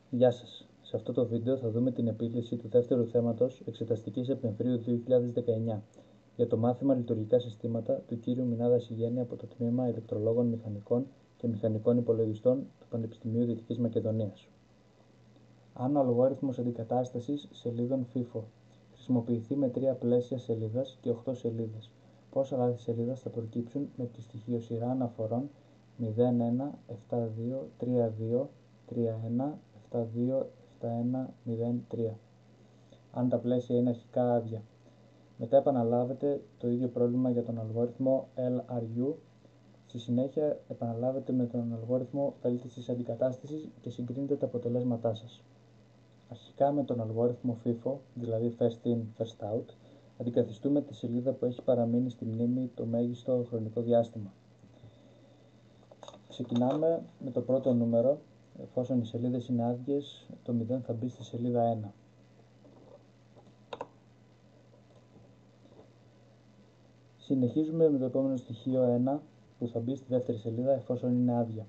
Γεια σας. Σε αυτό το βίντεο θα δούμε την επίλυση του δεύτερου θέματος Εξεταστικής Σεπτεμβρίου 2019 για το μάθημα Λειτουργικά Συστήματα του κ. Μινάδα Σιγένη από το Τμήμα Ηλεκτρολόγων Μηχανικών και Μηχανικών Υπολογιστών του Πανεπιστημίου Δυτικής Μακεδονίας. Αν ο αλγόριθμος αντικατάστασης σελίδων FIFO χρησιμοποιηθεί με 3 πλαίσια σελίδας και 8 σελίδες, πόσα λάθη σελίδας θα προκύψουν με τη στοιχειοσυρά αναφορών 01, 72, 32, 31, 72, 71, 03, αν τα πλαίσια είναι αρχικά άδεια. Μετά επαναλάβετε το ίδιο πρόβλημα για τον αλγόριθμο LRU. Στη συνέχεια επαναλάβετε με τον αλγόριθμο βέλτιστης αντικατάστασης και συγκρίνετε τα αποτελέσματά σας. Αρχικά με τον αλγόριθμο FIFO, δηλαδή First In, First Out, αντικαθιστούμε τη σελίδα που έχει παραμείνει στη μνήμη το μέγιστο χρονικό διάστημα. Ξεκινάμε με το πρώτο νούμερο. Εφόσον οι σελίδες είναι άδειες, το 0 θα μπει στη σελίδα 1. Συνεχίζουμε με το επόμενο στοιχείο 1 που θα μπει στη δεύτερη σελίδα εφόσον είναι άδεια.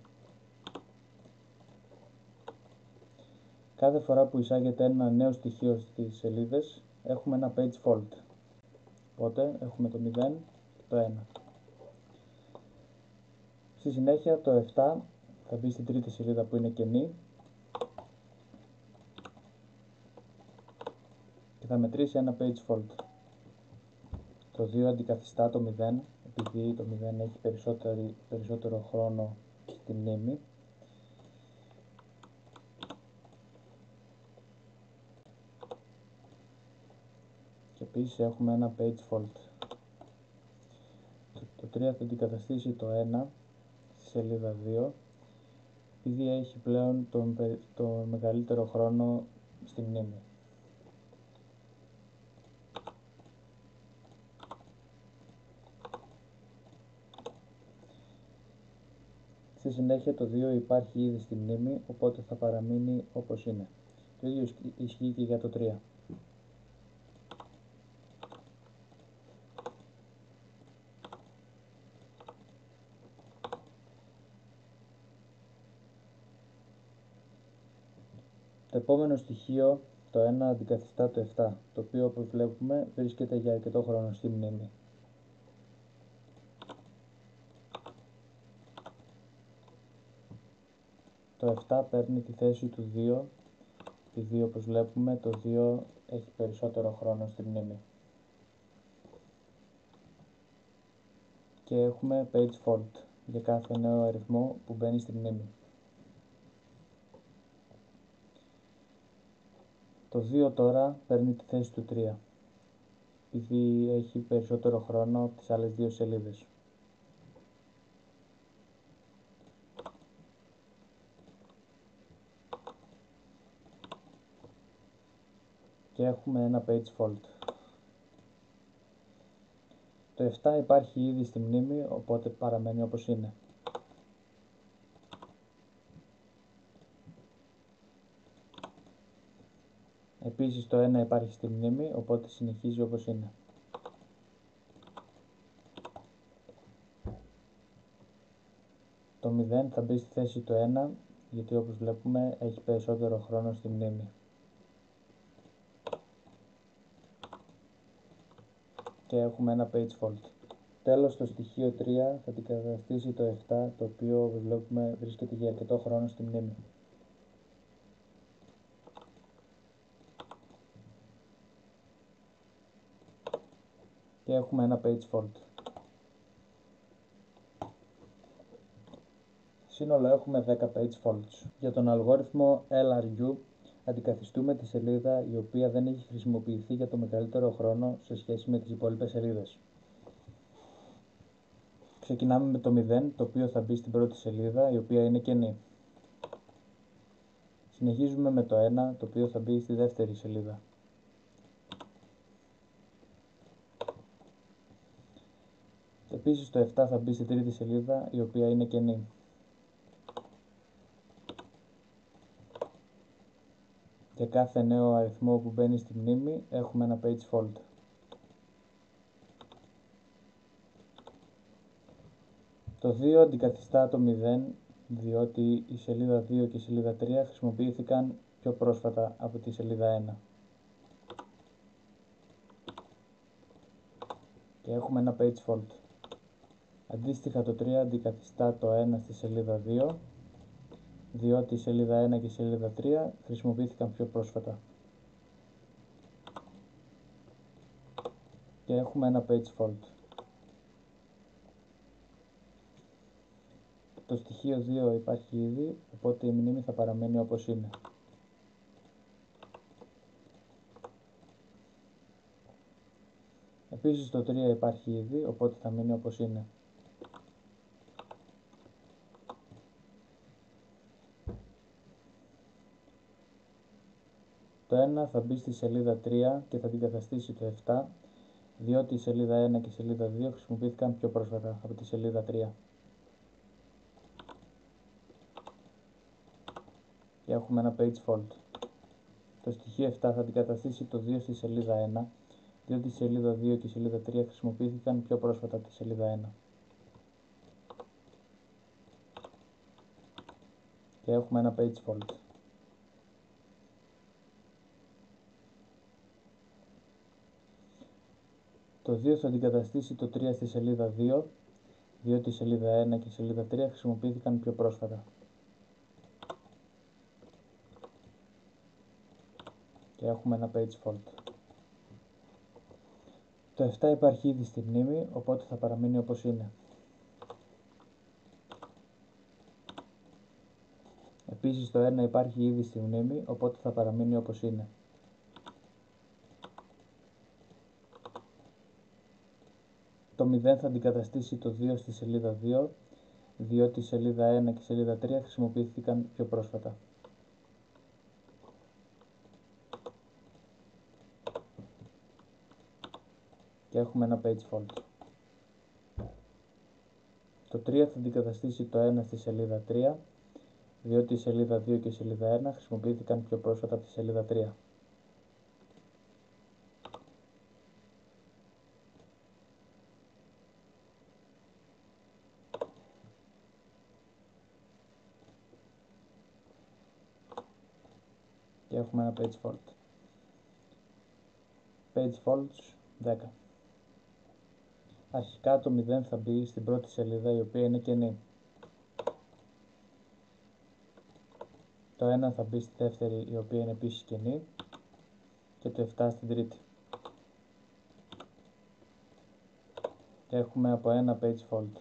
Κάθε φορά που εισάγεται ένα νέο στοιχείο στις σελίδες έχουμε ένα page fault. Οπότε έχουμε το 0 και το 1. Στη συνέχεια το 7 θα μπει στην τρίτη σελίδα που είναι κενή και θα μετρήσει ένα page fault. Το 2 αντικαθιστά το 0 επειδή το 0 έχει περισσότερο χρόνο στη μνήμη. Και επίσης έχουμε ένα page fault. Το 3 θα αντικαταστήσει το 1 στη σελίδα 2 επειδή έχει πλέον το μεγαλύτερο χρόνο στη μνήμη. Στη συνέχεια το 2 υπάρχει ήδη στη μνήμη, οπότε θα παραμείνει όπως είναι. Το ίδιο ισχύει και για το 3. Το επόμενο στοιχείο, το 1, αντικαθιστά το 7, το οποίο όπως βλέπουμε βρίσκεται για αρκετό χρόνο στη μνήμη. Το 7 παίρνει τη θέση του 2, επειδή όπως βλέπουμε το 2 έχει περισσότερο χρόνο στη μνήμη. Και έχουμε page fault για κάθε νέο αριθμό που μπαίνει στη μνήμη. Το 2 τώρα παίρνει τη θέση του 3, επειδή έχει περισσότερο χρόνο από τις άλλες δύο σελίδες. Και έχουμε ένα page fault. Το 7 υπάρχει ήδη στη μνήμη, οπότε παραμένει όπως είναι. Επίσης το 1 υπάρχει στη μνήμη, οπότε συνεχίζει όπως είναι. Το 0 θα μπει στη θέση του 1, γιατί όπως βλέπουμε έχει περισσότερο χρόνο στη μνήμη. Και έχουμε ένα page fault. Τέλος, το στοιχείο 3 θα αντικαταστήσει το 7, το οποίο όπως βλέπουμε βρίσκεται για αρκετό χρόνο στη μνήμη. Και έχουμε ένα page fault. Σύνολο έχουμε 10 page faults. Για τον αλγόριθμο LRU αντικαθιστούμε τη σελίδα η οποία δεν έχει χρησιμοποιηθεί για το μεγαλύτερο χρόνο σε σχέση με τις υπόλοιπες σελίδες. Ξεκινάμε με το 0, το οποίο θα μπει στην πρώτη σελίδα, η οποία είναι κενή. Συνεχίζουμε με το 1, το οποίο θα μπει στη δεύτερη σελίδα. Επίσης το 7 θα μπει στη τρίτη σελίδα, η οποία είναι κενή. Για κάθε νέο αριθμό που μπαίνει στη μνήμη έχουμε ένα page fault. Το 2 αντικαθιστά το 0, διότι η σελίδα 2 και η σελίδα 3 χρησιμοποιήθηκαν πιο πρόσφατα από τη σελίδα 1. Και έχουμε ένα page fault. Αντίστοιχα το 3 αντικαθιστά το 1 στη σελίδα 2, διότι η σελίδα 1 και η σελίδα 3 χρησιμοποιήθηκαν πιο πρόσφατα. Και έχουμε ένα page fault. Το στοιχείο 2 υπάρχει ήδη, οπότε η μνήμη θα παραμένει όπως είναι. Επίσης το 3 υπάρχει ήδη, οπότε θα μείνει όπως είναι. Το 1 θα μπει στη σελίδα 3 και θα αντικαταστήσει το 7, διότι η σελίδα 1 και η σελίδα 2 χρησιμοποιήθηκαν πιο πρόσφατα από τη σελίδα 3. Και έχουμε ένα page fault. Το στοιχείο 7 θα αντικαταστήσει το 2 στη σελίδα 1, διότι η σελίδα 2 και η σελίδα 3 χρησιμοποιήθηκαν πιο πρόσφατα από τη σελίδα 1. Και έχουμε ένα page fault. Το 2 θα αντικαταστήσει το 3 στη σελίδα 2, διότι η σελίδα 1 και η σελίδα 3 χρησιμοποιήθηκαν πιο πρόσφατα. Και έχουμε ένα page fault. Το 7 υπάρχει ήδη στη μνήμη, οπότε θα παραμείνει όπως είναι. Επίσης το 1 υπάρχει ήδη στη μνήμη, οπότε θα παραμείνει όπως είναι. Το 0 θα αντικαταστήσει το 2 στη σελίδα 2, διότι η σελίδα 1 και η σελίδα 3 χρησιμοποιήθηκαν πιο πρόσφατα. Και έχουμε ένα page fault. Το 3 θα αντικαταστήσει το 1 στη σελίδα 3, διότι η σελίδα 2 και η σελίδα 1 χρησιμοποιήθηκαν πιο πρόσφατα από τη σελίδα 3. Και έχουμε ένα page fault. Page faults 10. Αρχικά το 0 θα μπει στην πρώτη σελίδα, η οποία είναι κενή. Το 1 θα μπει στη δεύτερη, η οποία είναι επίσης κενή. Και το 7 στην τρίτη. Και έχουμε από ένα page fault.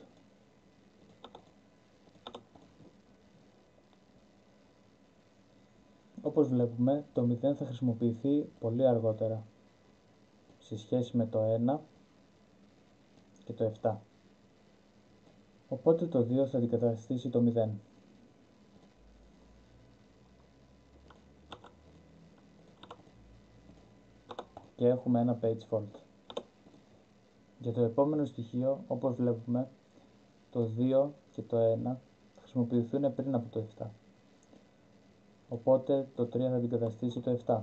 Όπως βλέπουμε, το 0 θα χρησιμοποιηθεί πολύ αργότερα σε σχέση με το 1 και το 7. Οπότε το 2 θα αντικαταστήσει το 0. Και έχουμε ένα page fault. Για το επόμενο στοιχείο, όπως βλέπουμε, το 2 και το 1 θα χρησιμοποιηθούν πριν από το 7. Οπότε το 3 θα αντικαταστήσει το 7.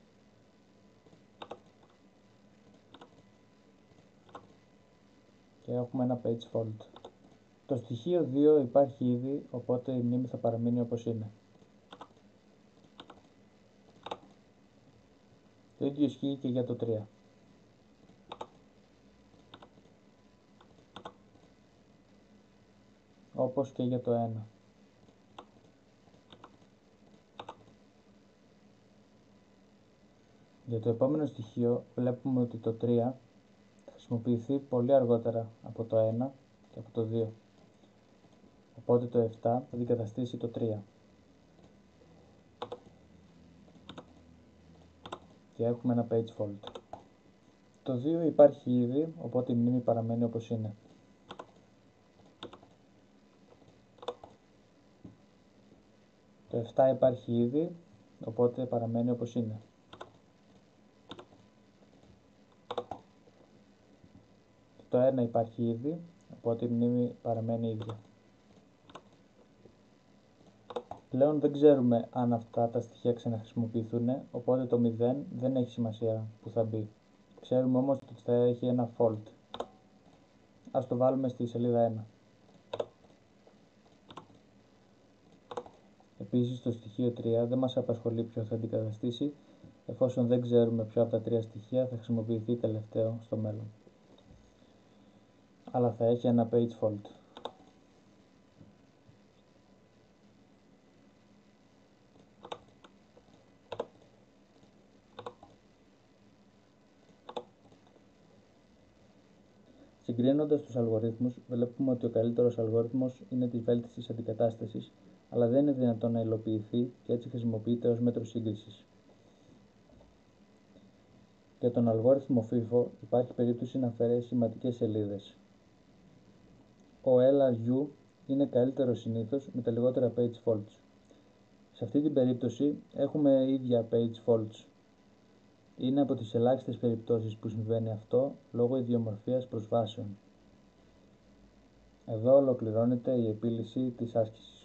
Και έχουμε ένα page fault. Το στοιχείο 2 υπάρχει ήδη, οπότε η μνήμη θα παραμείνει όπως είναι. Το ίδιο ισχύει και για το 3. Όπως και για το 1. Για το επόμενο στοιχείο βλέπουμε ότι το 3 θα χρησιμοποιηθεί πολύ αργότερα από το 1 και από το 2. Οπότε το 7 θα αντικαταστήσει το 3. Και έχουμε ένα page fault. Το 2 υπάρχει ήδη, οπότε η μνήμη παραμένει όπως είναι. Το 7 υπάρχει ήδη, οπότε παραμένει όπως είναι. Το 1 υπάρχει ήδη, οπότε η μνήμη παραμένει ίδια. Πλέον δεν ξέρουμε αν αυτά τα στοιχεία ξαναχρησιμοποιηθούν, οπότε το 0 δεν έχει σημασία που θα μπει. Ξέρουμε όμως ότι θα έχει ένα fault. Ας το βάλουμε στη σελίδα 1. Επίσης, το στοιχείο 3 δεν μας απασχολεί ποιο θα αντικαταστήσει, εφόσον δεν ξέρουμε ποιο από τα τρία στοιχεία θα χρησιμοποιηθεί τελευταίο στο μέλλον. Αλλά θα έχει ένα page fault. Συγκρίνοντας τους αλγορίθμους, βλέπουμε ότι ο καλύτερος αλγόριθμος είναι της βέλτιστης αντικατάστασης, αλλά δεν είναι δυνατόν να υλοποιηθεί και έτσι χρησιμοποιείται ως μέτρο σύγκρισης. Για τον αλγόριθμο FIFO υπάρχει περίπτωση να αφαιρέσει σημαντικές σελίδες. Ο LRU είναι καλύτερο συνήθως με τα λιγότερα page faults. Σε αυτή την περίπτωση έχουμε ίδια page faults. Είναι από τις ελάχιστες περιπτώσεις που συμβαίνει αυτό λόγω ιδιομορφίας προσβάσεων. Εδώ ολοκληρώνεται η επίλυση της άσκησης.